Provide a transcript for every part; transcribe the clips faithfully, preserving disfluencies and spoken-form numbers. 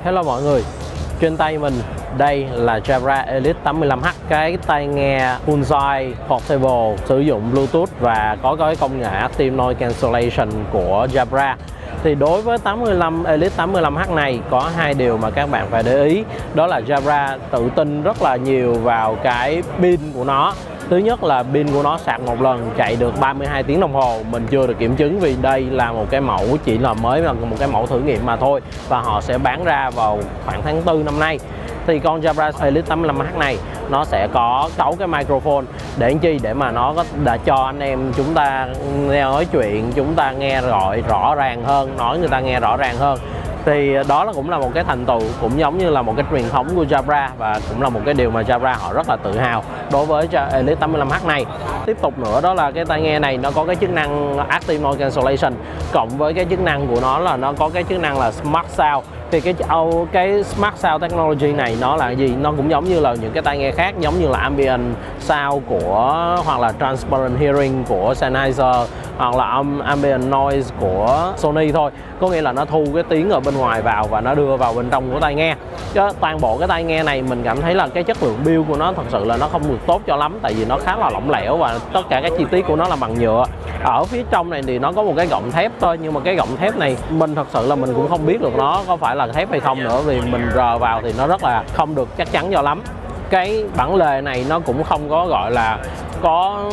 Hello mọi người, trên tay mình đây là Jabra Elite tám mươi lăm H, cái tai nghe full-size portable sử dụng Bluetooth và có cái công nghệ Active Noise Cancellation của Jabra. Thì đối với tám mươi lăm Elite tám mươi lăm H này có hai điều mà các bạn phải để ý, đó là Jabra tự tin rất là nhiều vào cái pin của nó. Thứ nhất là pin của nó sạc một lần chạy được ba mươi hai tiếng đồng hồ. Mình chưa được kiểm chứng vì đây là một cái mẫu chỉ là mới, là một cái mẫu thử nghiệm mà thôi, và họ sẽ bán ra vào khoảng tháng tư năm nay. Thì con Jabra Elite tám mươi lăm H này nó sẽ có sáu cái microphone để làm chi, để mà nó có đã cho anh em chúng ta nghe nói chuyện, chúng ta nghe gọi rõ ràng hơn, nói người ta nghe rõ ràng hơn. Thì đó là cũng là một cái thành tựu, cũng giống như là một cái truyền thống của Jabra, và cũng là một cái điều mà Jabra họ rất là tự hào đối với Elite tám mươi lăm H này. Tiếp tục nữa đó là cái tai nghe này nó có cái chức năng Active Noise Cancellation, cộng với cái chức năng của nó là nó có cái chức năng là Smart Sound. Thì cái cái Smart Sound Technology này nó là gì? Nó cũng giống như là những cái tai nghe khác, giống như là Ambient Sound của, hoặc là Transparent Hearing của Sennheiser, hoặc là Ambient Noise của Sony thôi. Có nghĩa là nó thu cái tiếng ở bên ngoài vào và nó đưa vào bên trong của tai nghe. Chứ toàn bộ cái tai nghe này mình cảm thấy là cái chất lượng build của nó thật sự là nó không được tốt cho lắm, tại vì nó khá là lỏng lẻo và tất cả các chi tiết của nó là bằng nhựa. Ở phía trong này thì nó có một cái gọng thép thôi, nhưng mà cái gọng thép này mình thật sự là mình cũng không biết được nó có phải là thép hay không nữa, vì mình rờ vào thì nó rất là không được chắc chắn cho lắm. Cái bản lề này nó cũng không có gọi là có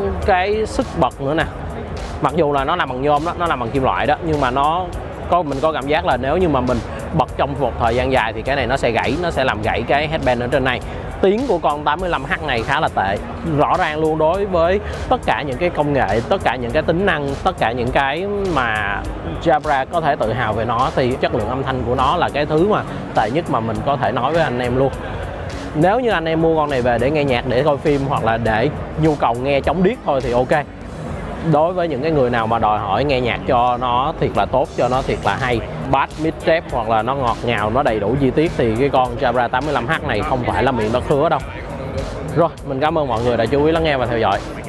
cái sức bật nữa nè, mặc dù là nó làm bằng nhôm đó, nó làm bằng kim loại đó, nhưng mà nó có mình có cảm giác là nếu như mà mình bật trong một thời gian dài thì cái này nó sẽ gãy, nó sẽ làm gãy cái headband ở trên này. Tiếng của con tám mươi lăm H này khá là tệ, rõ ràng luôn. Đối với tất cả những cái công nghệ, tất cả những cái tính năng, tất cả những cái mà Jabra có thể tự hào về nó, thì chất lượng âm thanh của nó là cái thứ mà tệ nhất mà mình có thể nói với anh em luôn. Nếu như anh em mua con này về để nghe nhạc, để coi phim, hoặc là để nhu cầu nghe chống điếc thôi thì ok. Đối với những cái người nào mà đòi hỏi nghe nhạc cho nó thiệt là tốt, cho nó thiệt là hay, bass, mid, step, hoặc là nó ngọt ngào, nó đầy đủ chi tiết, thì cái con Jabra tám mươi lăm H này không phải là miệng đất hứa đâu. Rồi, mình cảm ơn mọi người đã chú ý lắng nghe và theo dõi.